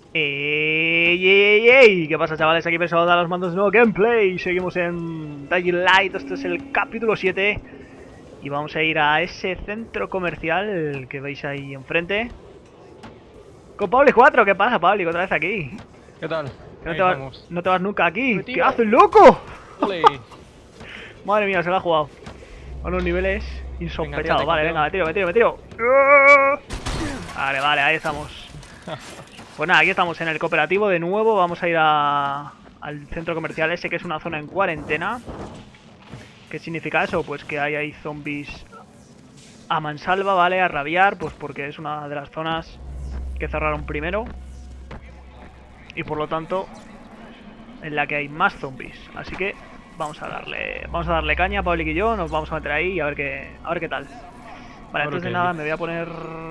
¡Ey, ey, ey! ¿Qué pasa, chavales? Aquí Pesado a los mandos de nuevo gameplay. Seguimos en Dying Light. Este es el capítulo 7. Y vamos a ir a ese centro comercial que veis ahí enfrente. Con Pablo 4. ¿Qué pasa, Pablo? Otra vez aquí. ¿Qué tal? Que Ahí estamos. no te vas nunca aquí. Retiro. ¿Qué haces, loco? Ole. Madre mía, se la ha jugado. A unos niveles insospechados. Venga, Vale, tírate, venga, me tiro. Vale, ahí estamos. Pues nada, aquí estamos en el cooperativo de nuevo. Vamos a ir al centro comercial ese, que es una zona en cuarentena. ¿Qué significa eso? Pues que hay zombies a mansalva, ¿vale? A rabiar, pues porque es una de las zonas que cerraron primero. Y por lo tanto, en la que hay más zombies. Así que vamos a darle caña, Pablo y yo. Nos vamos a meter ahí y a ver qué tal. Vale, antes de nada me voy a poner...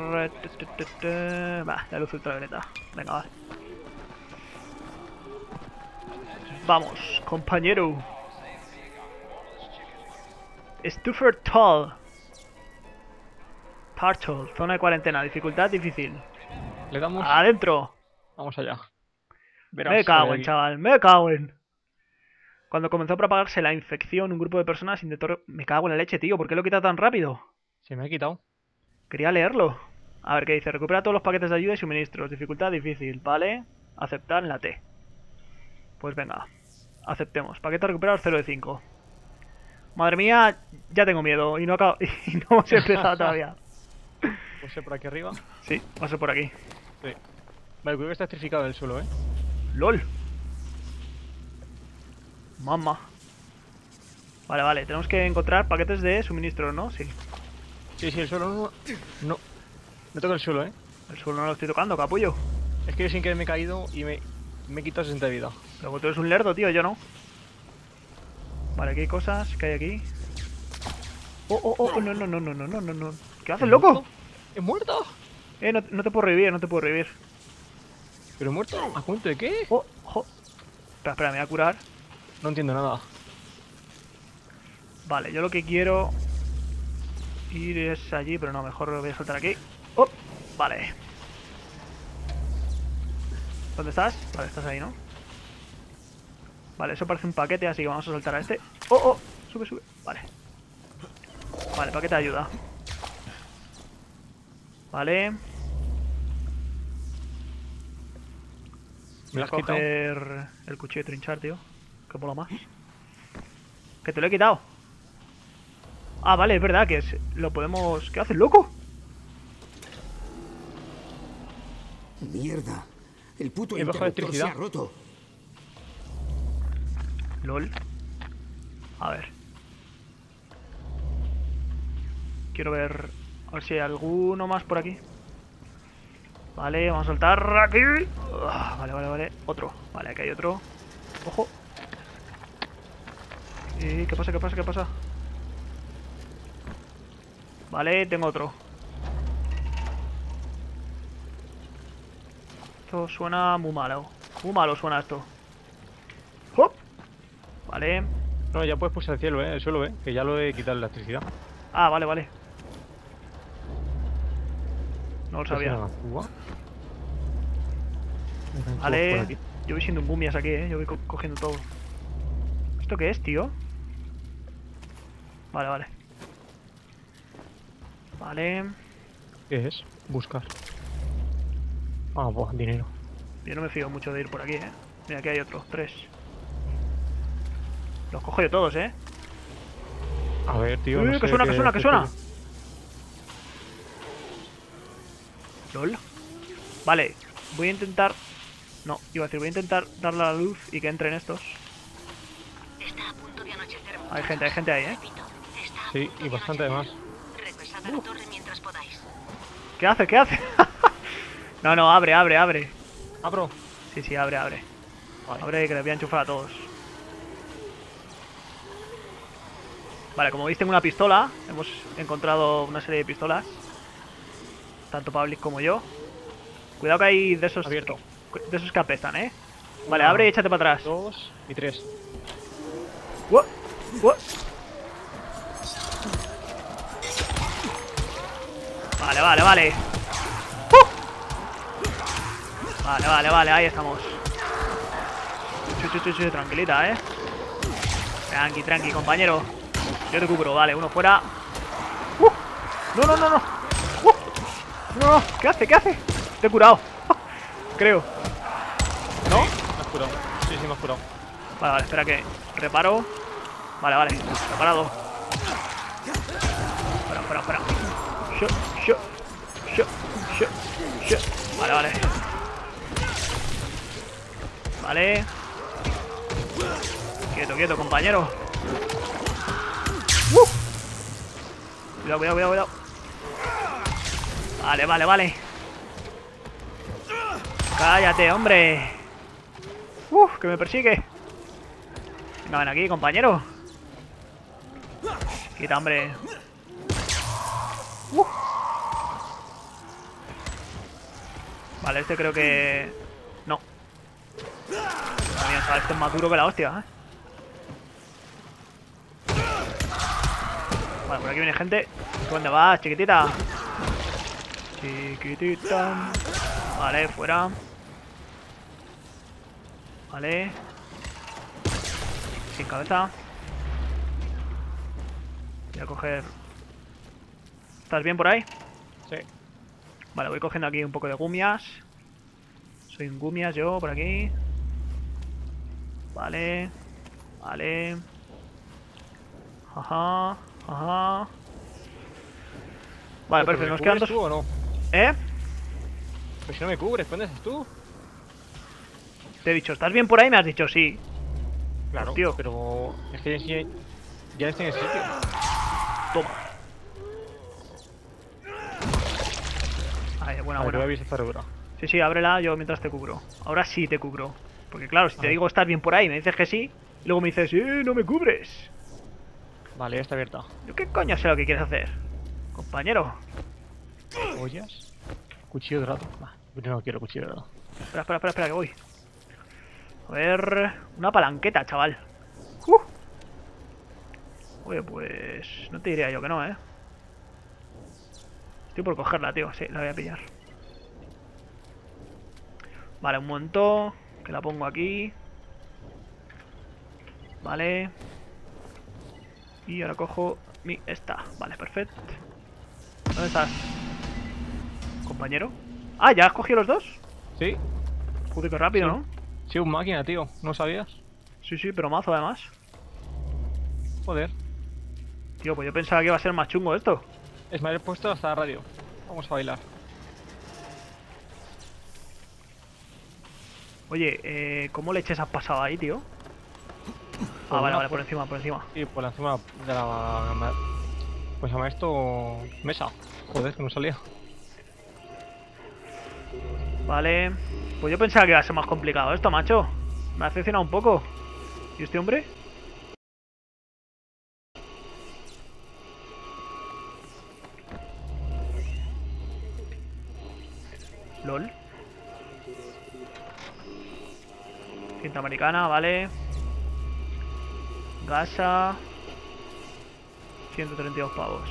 la luz ultravioleta. Venga, va. Vamos, compañero. Stuffer Tall. Parchol, zona de cuarentena, dificultad difícil. Le damos. Adentro. Vamos allá. Verás, Me cago en, chaval, me cago en. Cuando comenzó a propagarse la infección, un grupo de personas intentó... Me cago en la leche, tío, ¿por qué lo quita tan rápido? Se me ha quitado. Quería leerlo. A ver qué dice. Recupera todos los paquetes de ayuda y suministros. Dificultad difícil, ¿vale? Aceptar en la T. Pues venga. Aceptemos. Paquete recuperado 0 de 5. Madre mía, ya tengo miedo. Y no hemos empezado todavía. Pues por aquí arriba. Sí, va a ser por aquí. Sí. Vale, creo que está electrificado el suelo, LOL. Mamá. Vale, tenemos que encontrar paquetes de suministros, ¿no? Sí. Sí, el suelo no. Me toca el suelo, El suelo no lo estoy tocando, capullo. Es que yo sin querer me he caído y me he quitado 60 de vida. Luego tú eres un lerdo, tío, yo no. Vale, aquí hay cosas que hay aquí. No. ¿Qué haces, loco? ¿He muerto? No te puedo revivir, ¿Pero he muerto? ¿A cuento de qué? Espera, me voy a curar. No entiendo nada. Vale, yo lo que quiero ir es allí, pero no, mejor lo voy a soltar aquí. Vale. ¿Dónde estás? Vale, estás ahí, ¿no? Vale, eso parece un paquete, así que vamos a soltar a este. Sube. Vale, paquete de ayuda. Vale. Voy a coger el cuchillo de trinchar, tío. Que mola más. Que te lo he quitado. Ah, vale, es verdad que lo podemos... ¿Qué haces, loco? Mierda. El puto He bajado interruptor se electricidad. ha roto. LOL. A ver. Quiero ver... A ver si hay alguno más por aquí. Vale, vamos a soltar aquí. Vale. Otro. Vale, aquí hay otro. Ojo. ¿Qué pasa? Vale, tengo otro. Esto suena muy malo. Muy malo suena esto. ¡Hop! Vale. No, ya puedes pulsar el cielo, el suelo, que ya lo he quitado la electricidad. Ah, vale. No lo sabía. Vale. Yo voy siendo un bumias aquí, Yo voy cogiendo todo. ¿Esto qué es, tío? Vale. ¿Qué es? Buscar. Ah, pues dinero. Yo no me fío mucho de ir por aquí, Mira, aquí hay otros 3. Los cojo yo todos, A ver, tío. No ¿Qué sé suena? LOL. Vale, voy a intentar... No, voy a intentar darle a la luz y que entren estos. Está a punto de anochecer. Hay gente ahí, Sí, y bastante además. Regresad a la torre mientras podáis. ¿Qué hace? No, abre. ¿Abro? Sí, abre. Vale. Abre, que les voy a enchufar a todos. Vale, como veis tengo una pistola. Hemos encontrado una serie de pistolas. Tanto Pablik como yo. Cuidado que hay de esos... Abierto. De esos que apestan, Vale, abre y échate para atrás. 2 y 3. What? Vale. Vale, ahí estamos. Tranquilita, Tranqui, compañero. Yo te cubro, vale, uno fuera. No. No, ¿qué hace? Te he curado. Creo. ¿No? Me has curado. Sí, me has curado. Vale, espera que reparo. Vale, reparado. Fuera. Shot. Vale. Vale. Quieto, compañero. Cuidado. Vale. Cállate, hombre. Que me persigue. Venga, ven aquí, compañero. Quita, hombre. Vale, este creo que... No. También, chaval, este es más duro que la hostia, Vale, por aquí viene gente. ¿Dónde vas, chiquitita? Vale, fuera. Vale. Sin cabeza. Voy a coger... ¿Estás bien por ahí? Sí. Vale, voy cogiendo aquí un poco de gumias. Soy un gumias yo, por aquí. Vale. Ajá. Vale, perfecto, nos quedan dos... ¿Tú o no? Pues si no me cubres, ¿dónde estás tú? Te he dicho, ¿estás bien por ahí? Me has dicho sí. Claro, tío. pero es que ya estoy en ese sitio. Toma. Ahí, buena. Voy a abrir esta cerradura. Sí, ábrela yo mientras te cubro. Ahora sí te cubro. Porque claro, si te digo estás bien por ahí, me dices que sí, y luego me dices, no me cubres. Vale, ya está abierta. ¿Yo qué coño sé lo que quieres hacer? Compañero. ¿Ollas? Cuchillo dorado. No quiero cuchillo dorado. Espera, que voy. A ver... Una palanqueta, chaval. Oye, pues... No te diría yo que no, Estoy por cogerla, tío. Sí, la voy a pillar. Vale, un montón. Que la pongo aquí. Vale. Y ahora cojo esta. Vale, perfecto. ¿Dónde estás? ¿Compañero? Ah, ¿ya has cogido los dos? Sí. Joder, qué rápido, Sí. ¿no? Sí, un máquina, tío. ¿No sabías? Sí, pero mazo además. Joder. Tío, pues yo pensaba que iba a ser más chungo esto. Es me he puesto hasta la radio. Vamos a bailar. Oye, ¿cómo leches has pasado ahí, tío? Ah, vale, por encima. Y por encima de la... Pues se llama esto... Mesa. Joder, que no salía. Vale. Pues yo pensaba que iba a ser más complicado esto, macho. Me ha decepcionado un poco. ¿Y este hombre? LOL. Cinta americana, vale. Gasa. 132 pavos.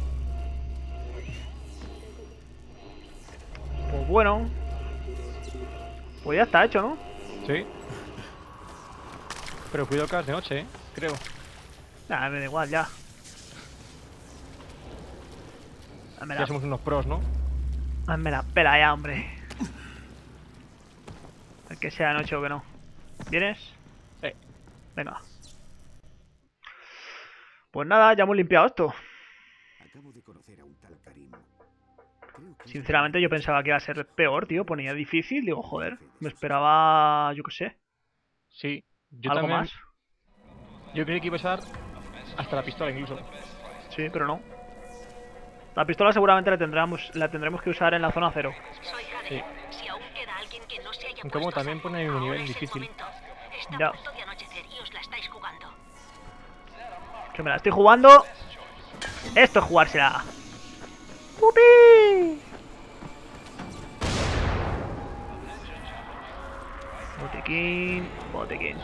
Pues bueno. Pues ya está hecho, ¿no? Sí. Pero cuidado que es de noche, creo. Nah, me da igual, ya. Ya somos unos pros, ¿no? Hazme la pela ya, hombre. Que sea noche o que no. ¿Vienes? Sí. Venga. Pues nada, ya hemos limpiado esto. Acabo de conocer a un tal Karim. Sinceramente yo pensaba que iba a ser peor, tío. Ponía difícil. Digo, joder, me esperaba, yo qué sé, Sí. Yo algo también, más. Yo creí que iba a usar hasta la pistola incluso. Sí, pero no. La pistola seguramente la tendremos que usar en la zona cero. Soy Sí. Javier. Si aún queda alguien que no se haya Aunque como puesto a también salvo, pone el ahora nivel es el difícil. momento. Está Ya. a punto de anochecer y os la estáis jugando. Que me la estoy jugando. Esto es jugársela. ¡Pupi! Botiquín.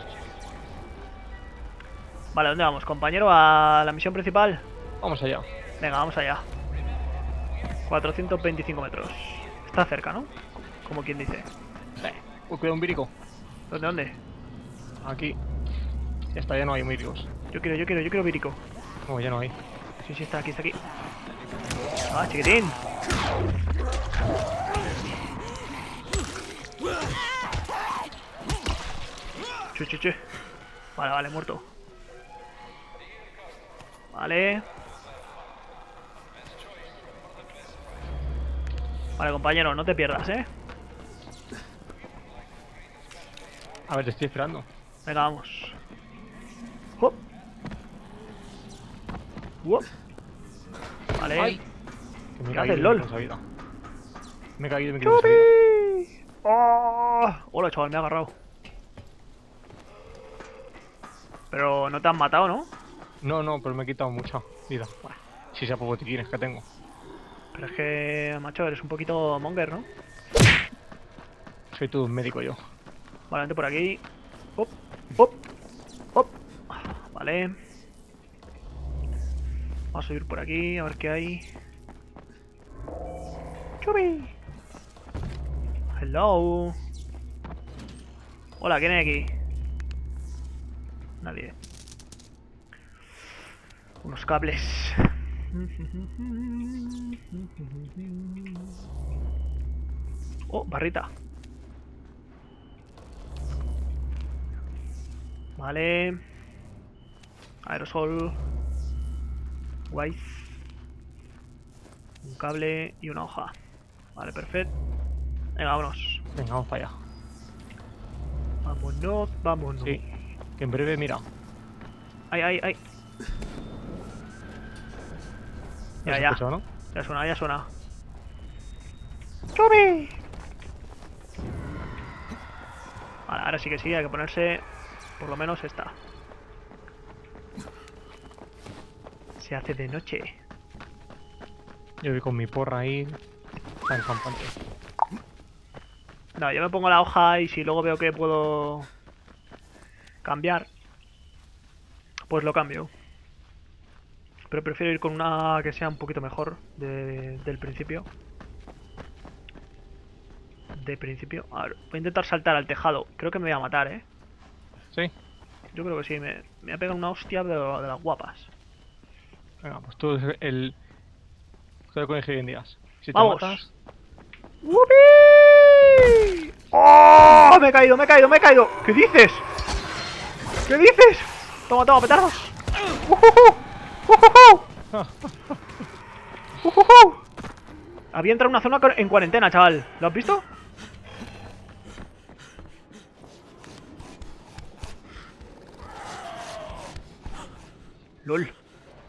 Vale, ¿dónde vamos, compañero? ¿A la misión principal? Vamos allá. Venga, vamos allá. 425 metros. Está cerca, ¿no? Como quien dice. Sí. Uy, cuidado, un vírico. ¿Dónde, dónde? Aquí. Ya está, ya no hay víricos. Yo quiero vírico. No, ya no hay. Sí, sí, está aquí, está aquí. Ah, chiquitín. Chu. Vale, vale, muerto. Vale. Vale, compañero, no te pierdas, ¿eh? A ver, te estoy esperando. Venga, vamos. Hop. Hop. Vale. ¡Ay! Que me he ¿Qué caído haces, LOL? con esa vida. Me he caído, me he quedado sin vida. ¡Chupi! ¡Oh! Hola, chaval, me ha agarrado. Pero no te han matado, ¿no? No, no, pero me he quitado mucha vida. Si sea por botiquines que tengo. Pero es que, macho, eres un poquito monger, ¿no? Soy todo un médico yo. Vale, vente por aquí. Hop, hop, hop. Vale. Vamos a subir por aquí, a ver qué hay. ¡Chupi! Hello. Hola, ¿quién hay aquí? Nadie. Unos cables. Oh, barrita. Vale. Aerosol. Guay. Un cable y una hoja. Vale, perfecto. Venga, vámonos. Venga, vamos para allá. Vámonos, vámonos. Sí, que en breve, mira. Ay. ¿Has Ya. escuchado, no? Ya suena. ¡Chubi! Vale, ahora sí que sí, hay que ponerse por lo menos esta. Se hace de noche. Yo voy con mi porra ahí. Tan campante. No, yo me pongo la hoja y si luego veo que puedo cambiar, pues lo cambio. Pero prefiero ir con una que sea un poquito mejor del principio. De principio. A ver, voy a intentar saltar al tejado. Creo que me voy a matar, ¿eh? ¿Sí? Yo creo que sí. Me voy a pegar una hostia de las guapas. Venga, pues tú el... Estoy con hoy en días. Si te ¡Vamos! matas... ¡Wupi! ¡Oh! Me he caído. ¿Qué dices? Toma, petardos. Había entrado en una zona en cuarentena, chaval. ¿Lo has visto? LOL.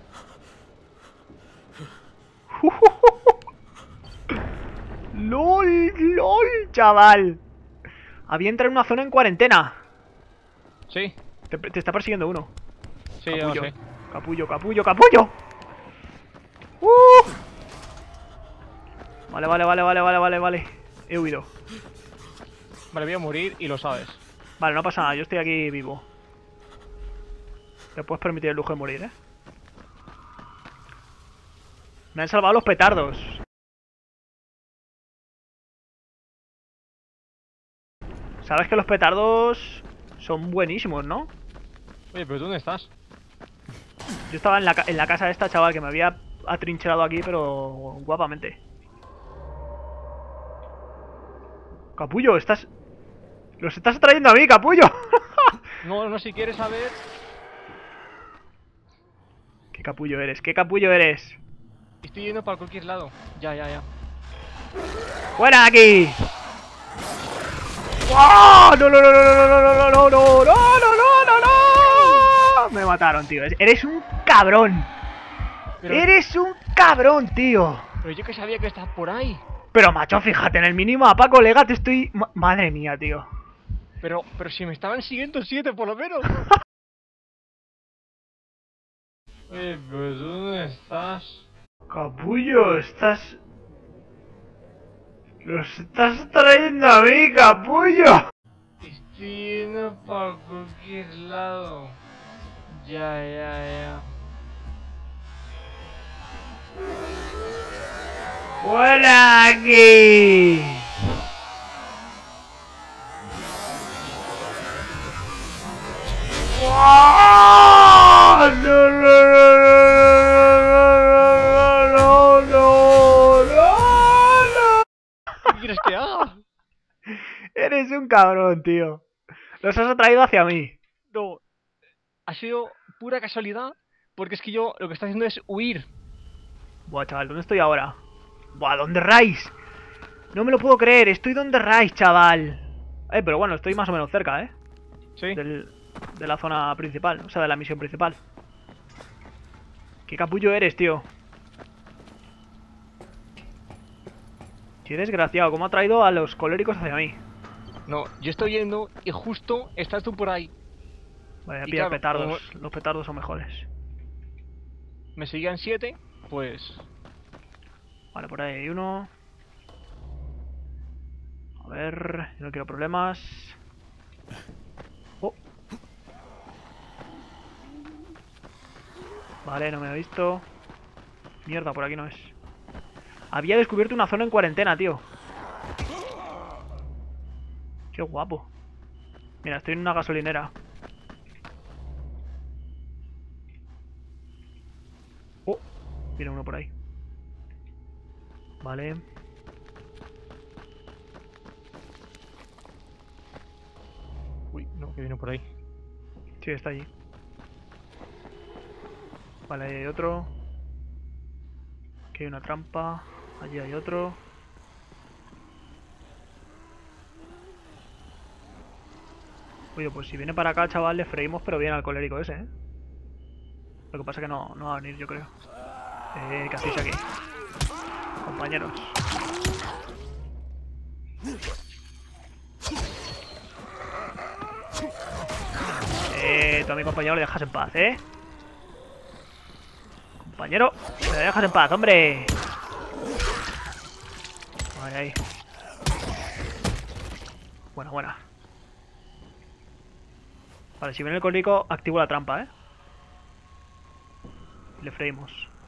LOL, chaval. Había entrado en una zona en cuarentena. Sí, Te está persiguiendo uno. sí, ya lo sé. Capullo. Vale. He huido. Vale, voy a morir y lo sabes. Vale, no pasa nada, yo estoy aquí vivo. Te puedes permitir el lujo de morir, ¿eh? Me han salvado los petardos. Sabes que los petardos son buenísimos, ¿no? Oye, pero ¿tú dónde estás? Yo estaba en la casa de esta, chaval, que me había atrincherado aquí, pero guapamente. Capullo, los estás trayendo a mí, capullo. No, si quieres saber... ¿Qué capullo eres? Estoy yendo para cualquier lado. Ya. ¡Fuera de aquí! ¡Oh! ¡No! Me mataron, tío. Eres un cabrón. Pero... Eres un cabrón, tío. Pero yo que sabía que estás por ahí. Pero, macho, fíjate, en el minimapa, colega, te estoy... Madre mía, tío. Pero si me estaban siguiendo 7 por lo menos. Oye, pues ¿dónde estás? Capullo, los estás trayendo a mí, capullo. Estoy yendo para cualquier lado. Ya. ¡Fuera aquí! ¡Ah! No, no, no, no, no, no. ¿Qué quieres que haga? Eres un cabrón, tío. Los has atraído hacia mí. No, ha sido pura casualidad, porque es que yo lo que estoy haciendo es huir. Buah, chaval, ¿dónde estoy ahora? Buah, ¿dónde Rise? No me lo puedo creer, estoy donde Rise, chaval. Pero bueno, estoy más o menos cerca, Sí. De la zona principal, o sea, de la misión principal. ¿Qué capullo eres, tío? Qué desgraciado, ¿cómo ha traído a los coléricos hacia mí? No, yo estoy yendo y justo estás tú por ahí. Vale, a Y pillar claro, petardos. Los petardos son mejores. Me seguían 7, pues... Vale, por ahí hay uno. A ver, yo no quiero problemas. Oh. Vale, no me ha visto. Mierda, por aquí no es. Había descubierto una zona en cuarentena, tío. Qué guapo. Mira, estoy en una gasolinera. Oh, viene uno por ahí. Vale. Uy, no, que viene por ahí. Sí, está allí. Vale, ahí hay otro. Aquí hay una trampa. Allí hay otro. Oye, pues si viene para acá, chaval, le freímos, pero bien al colérico ese, ¿eh? Lo que pasa es que no va a venir, yo creo. ¿Qué hacéis aquí? Compañeros. Tú a mi compañero le dejas en paz, ¿eh? Compañero, me dejas en paz, hombre. Ahí, ahí. Buena, buena. Vale, si viene el colérico, activo la trampa, ¿eh? Le freímos.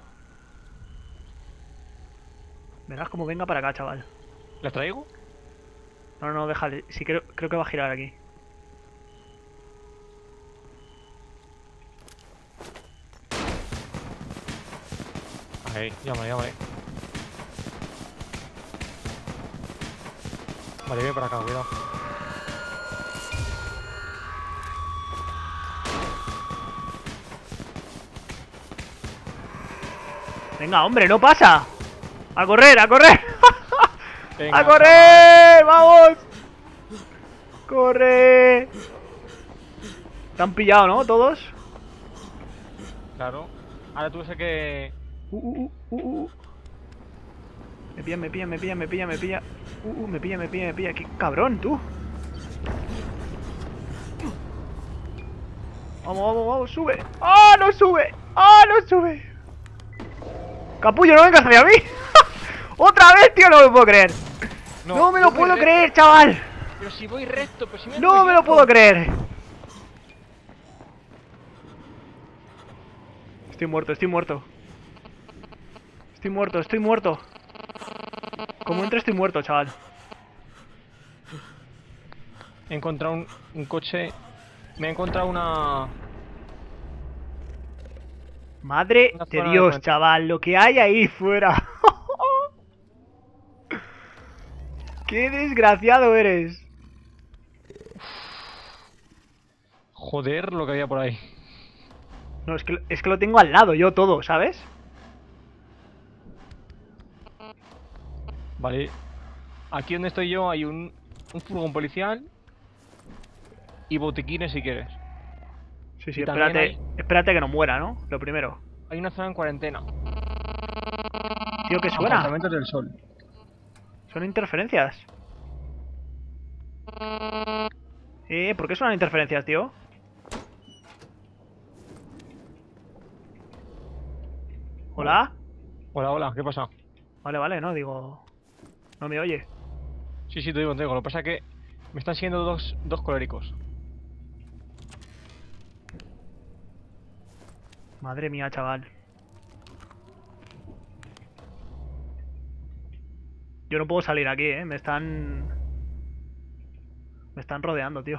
Verás como venga para acá, chaval. ¿La traigo? No, no, déjale. Sí, creo que va a girar aquí. Ahí, llámale, llámale. Vale, viene para acá, cuidado. Venga, hombre, no pasa. ¡A correr, a correr! Venga, ¡A correr! ¡Vamos! ¡Corre! ¿Te han pillado, no? ¿Todos? Claro. Ahora tú sé que... Me pilla, me pilla, me pilla, me pilla, me pilla. Me pilla, me pilla, me pilla. ¡Qué cabrón, tú! Vamos, vamos, vamos, sube. ¡Ah, no sube! ¡Ah, no sube! ¡Capullo, no vengas hacia mí! ¡Otra vez, tío! No me lo puedo creer. No me lo voy puedo recto. creer, chaval. Pero si voy recto, pero si me No voy me lo recto. puedo creer. Estoy muerto, estoy muerto. Estoy muerto, estoy muerto. Como entre estoy muerto, chaval. He encontrado un coche... Me he encontrado una... Madre Una de zona de Dios, cuarentena. chaval, lo que hay ahí fuera. ¡Qué desgraciado eres! Joder, lo que había por ahí. No, es que lo tengo al lado yo todo, ¿sabes? Vale. Aquí donde estoy yo hay un furgón policial y botiquines si quieres. Sí, sí, Y también espérate, espérate que no muera, ¿no? Lo primero. Hay una zona en cuarentena. Tío, ¿qué suena? Apartamentos del Sol. Son interferencias. ¿Por qué suenan interferencias, tío? ¿Hola? Hola, hola, ¿qué pasa? Vale, vale, no, digo... No me oye. Sí, sí, te digo, te digo. Lo que pasa es que me están siguiendo dos coléricos. Madre mía, chaval. Yo no puedo salir aquí, ¿eh? Me están... Me están rodeando, tío.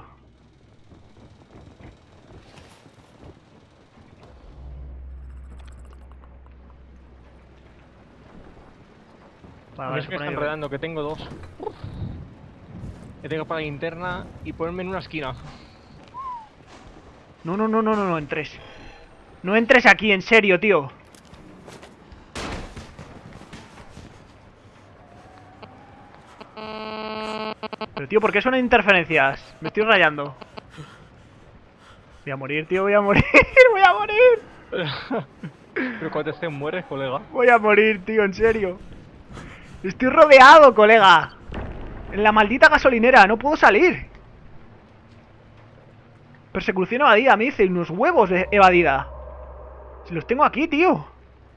Vale, A mí vale, es se que pone están a llover. rodeando, que tengo dos. Que tengo para la linterna y ponerme en una esquina. No, no, no, no, no, no entres. No entres aquí, en serio, tío. Pero, tío, ¿por qué suenan interferencias? Me estoy rayando. Voy a morir, tío, voy a morir. Voy a morir. Pero cuando te mueres, colega. Voy a morir, tío, en serio. Estoy rodeado, colega. En la maldita gasolinera, no puedo salir. Persecución evadida, me dice, unos huevos de evadida. Si los tengo aquí, tío.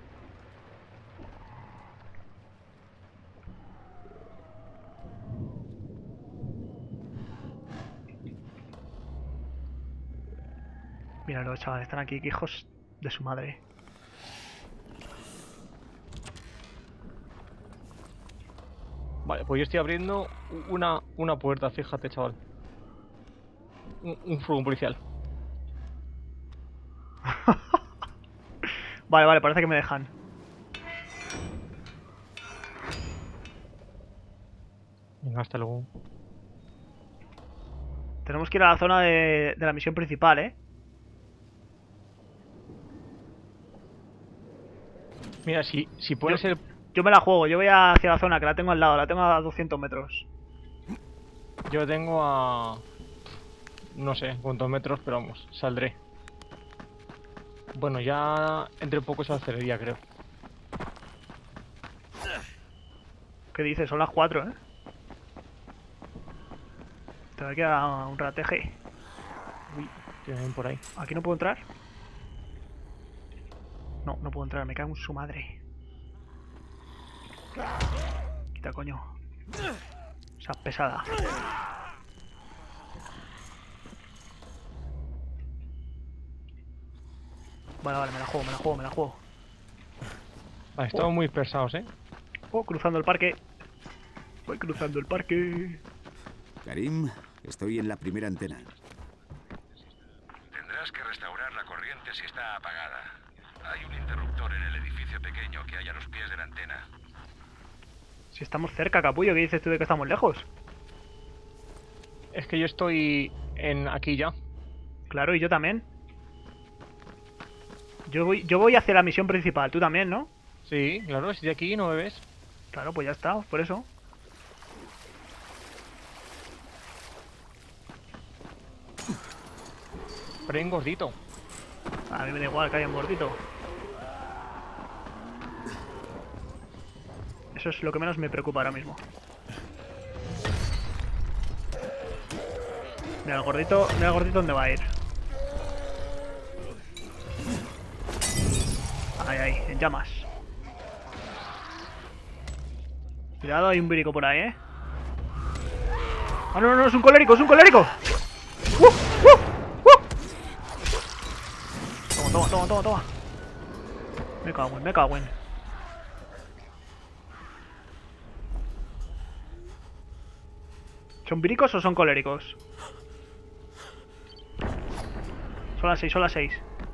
Míralo, chaval, están aquí, que hijos de su madre. Vale, pues yo estoy abriendo una puerta, fíjate, chaval. Un furgón policial. Vale, vale, parece que me dejan. Venga, hasta luego. Tenemos que ir a la zona de la misión principal, ¿eh? Mira, si pones el... Yo me la juego, yo voy hacia la zona, que la tengo al lado, la tengo a 200 metros. Yo tengo a... No sé cuántos metros, pero vamos, saldré. Bueno, ya entre poco se aceleraría, creo. ¿Qué dices? Son las 4, ¿eh? Te va a quedar un rateje. Uy, que ven por ahí. ¿Aquí no puedo entrar? No, no puedo entrar, me cago en su madre. Quita, coño. Esa pesada. Vale, vale, me la juego, me la juego, me la juego. Vale, estamos muy dispersados, ¿eh? Oh, cruzando el parque. Voy cruzando el parque. Karim, estoy en la primera antena. Tendrás que restaurar la corriente si está apagada. Hay un interruptor en el edificio pequeño que hay a los pies de la antena. Si estamos cerca, capullo, ¿qué dices tú de que estamos lejos? Es que yo estoy aquí ya. Claro, y yo también. Yo voy hacia la misión principal, tú también, ¿no? Sí, claro, si de aquí no me ves. Claro, pues ya está, por eso. Pero hay un gordito. A mí me da igual que haya un gordito. Eso es lo que menos me preocupa ahora mismo. Mira el gordito dónde va a ir. Ahí, ahí, en llamas. Cuidado, hay un virico por ahí, ¿eh? ¡Ah, no, no, no! ¡Es un colérico! ¡Es un colérico! Toma, toma, toma, toma, toma. Me cago en, me cago en. ¿Son viricos o son coléricos? Son las 6, son las 6.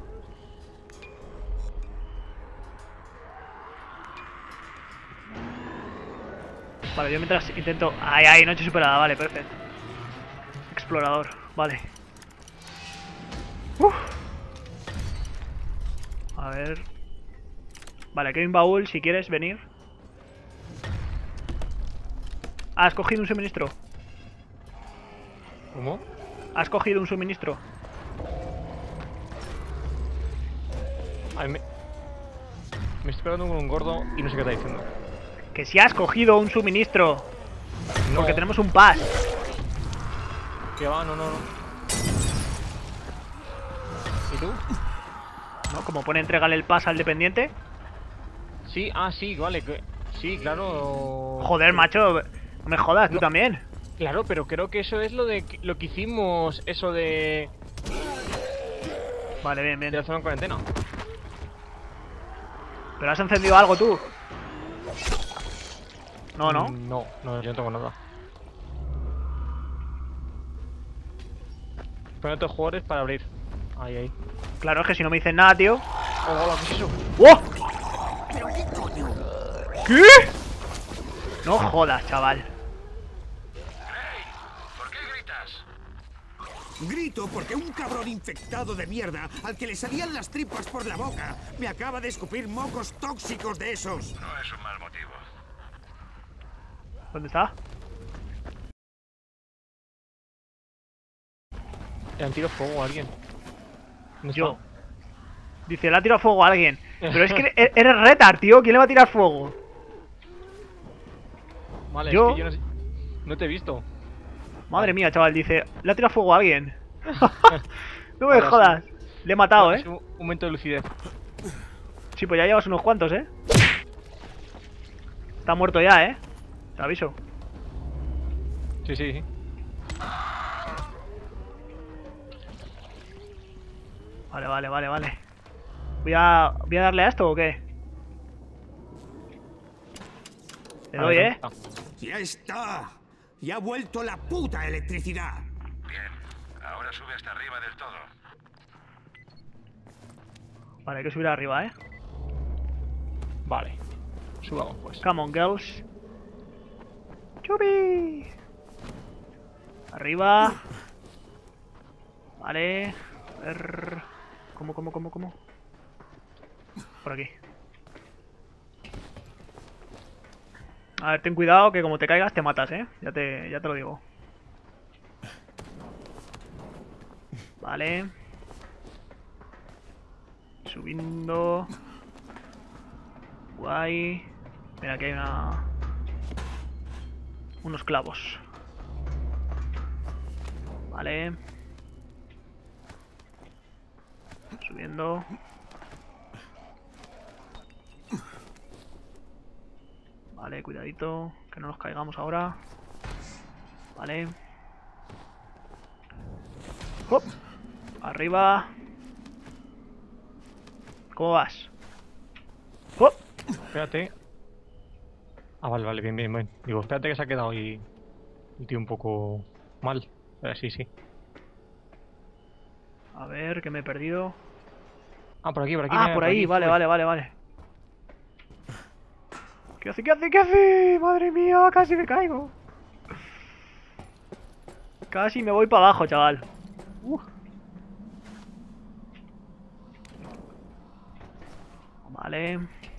Vale, yo mientras intento... ¡Ay, ay! Noche superada, vale, perfecto. Explorador, vale. Uf. A ver... Vale, aquí hay un baúl, si quieres venir. Ah, has cogido un suministro. ¿Cómo? Has cogido un suministro. Ay, me estoy pegando con un gordo y no sé qué está diciendo. Que si has cogido un suministro. No, Porque tenemos un pass. que va, no, no, no. ¿Y tú? ¿No? Como pone entregarle el pass al dependiente. Sí, sí, vale, sí, claro. Joder, macho. No me jodas, tú también. Claro, pero creo que eso es lo que hicimos, eso de Vale, bien, bien. la zona en cuarentena. ¿Pero has encendido algo tú? No, no. No, yo no tengo nada. Pon otros jugadores para abrir. Ahí, ahí. Claro, es que si no me dicen nada, tío. Oh, hola, ¿qué es eso? ¡Oh! ¿Qué? No jodas, chaval. ¿Por qué gritas? Grito porque un cabrón infectado de mierda al que le salían las tripas por la boca me acaba de escupir mocos tóxicos de esos. No es un mal motivo. ¿Dónde está? Le han tirado fuego a alguien. ¿Dónde Yo. está? Dice, le ha tirado fuego a alguien. Pero es que eres retard, tío. ¿Quién le va a tirar fuego? Vale, Yo. es que yo no sé. No te he visto. Madre mía, chaval. Dice, le ha tirado fuego a alguien. No me Ahora jodas. Le he matado, Es un momento de lucidez. Sí, pues ya llevas unos cuantos, Está muerto ya, Te aviso. Sí, sí, sí. Vale, vale, vale, vale. ¿Voy a darle a esto o qué? Le A doy, ver, ¿dónde está? ¡Ya está! ¡Ya ha vuelto la puta electricidad! Bien. Ahora sube hasta arriba del todo. Vale, hay que subir arriba, Vale. Subamos, pues. Come on, girls. ¡Chupi! Arriba. Vale. A ver. ¿Cómo? Por aquí. A ver, ten cuidado que como te caigas te matas, ya te lo digo. Vale. Subiendo. Guay. Mira, aquí hay unos clavos. Vale. Subiendo. Vale, cuidadito, que no nos caigamos ahora. Vale. ¡Hop! Arriba. ¿Cómo vas? ¡Hop! Espérate. Ah, vale, vale, bien, bien, bien. Digo, espérate que se ha quedado y el tío un poco mal. Sí, sí. A ver, que me he perdido. Ah, por aquí, por aquí. Ah, mira, por aquí ahí, vale, sube. vale. ¿Qué hace? Madre mía, casi me caigo. Casi me voy para abajo, chaval. Vale.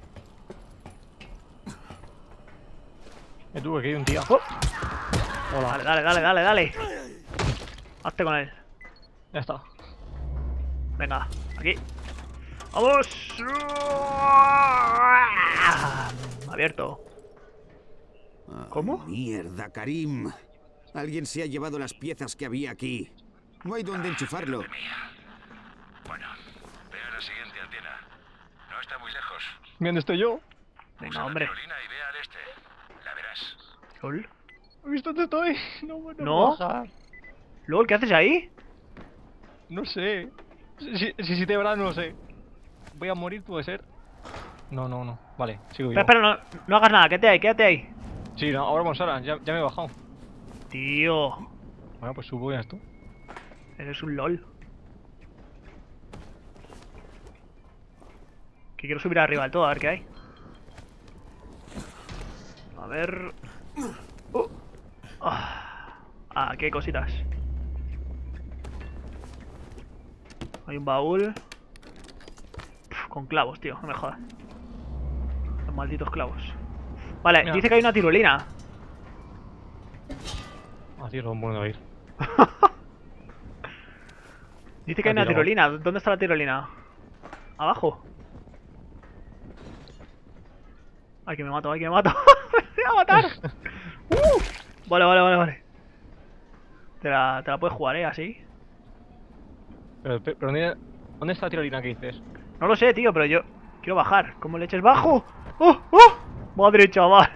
Tú, aquí hay un tío. Oh. Hola. Dale. Hazte con él. Ya está. Venga, aquí. ¡Vamos! Abierto. Ah, ¿Cómo? Mierda, Karim. Alguien se ha llevado las piezas que había aquí. No hay dónde enchufarlo. Bueno, ve a la siguiente antena. No está muy lejos. Mira, ¿dónde estoy yo? Venga, Usa la hombre. tirolina y ve al este. La verás. LOL. ¿Has visto dónde estoy? No, no, No. puedo bajar. LOL, ¿qué haces ahí? No sé. Si te verás, no lo sé. Voy a morir, puede ser. No. Vale, sigo vivo. Espera, no hagas nada, quédate ahí. Sí, no, ahora vamos ahora. Ya me he bajado. Tío, Bueno, pues subo ya esto. eres un LOL. Que quiero subir arriba del todo, a ver qué hay. A ver. Aquí hay cositas. Hay un baúl. Con clavos, tío, no me jodas. Los malditos clavos. Vale, Mira. dice que hay una tirolina. Así es lo bueno de ir. Dice que hay Aquí una la tirolina. ¿Dónde está la tirolina? ¿Abajo? Ay, que me mato. ¡Me voy a matar! Vale. Te la puedes jugar, así. Pero ¿dónde está la tirolina que dices? No lo sé, tío, pero yo quiero bajar. ¿Cómo le eches bajo? ¡Oh! Madre, chaval.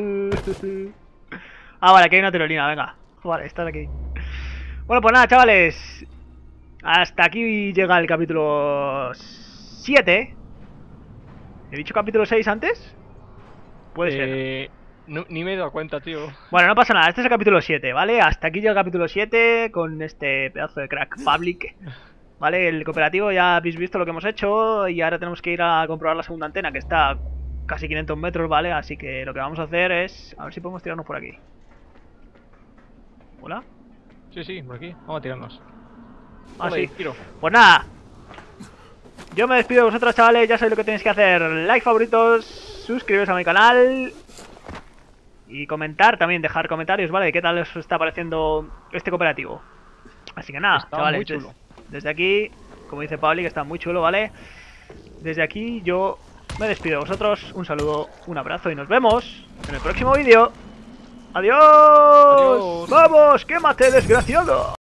Vale, aquí hay una tirolina, venga. Vale, está aquí. Bueno, pues nada, chavales. Hasta aquí llega el capítulo 7. ¿He dicho capítulo 6 antes? Puede ser. Ni me he dado cuenta, tío. Bueno, no pasa nada, este es el capítulo 7, ¿vale? Hasta aquí llega el capítulo 7 con este pedazo de crack public. ¿Vale? El cooperativo ya habéis visto lo que hemos hecho y ahora tenemos que ir a comprobar la segunda antena que está a casi 500 metros, ¿vale? Así que lo que vamos a hacer es... A ver si podemos tirarnos por aquí. ¿Hola? Sí, por aquí. Vamos a tirarnos. Ah, Hola, sí. tiro. Pues nada. Yo me despido de vosotros, chavales. Ya sabéis lo que tenéis que hacer. Like, favoritos, suscribiros a mi canal. Y comentar también, dejar comentarios, ¿vale? ¿Qué tal os está pareciendo este cooperativo? Así que nada, Está chavales. muy chulo. Desde aquí, como dice Pabli, que está muy chulo, ¿vale? Desde aquí yo me despido de vosotros. Un saludo, un abrazo y nos vemos en el próximo vídeo. ¡Adiós! Adiós. ¡Vamos! ¡Quémate, desgraciado!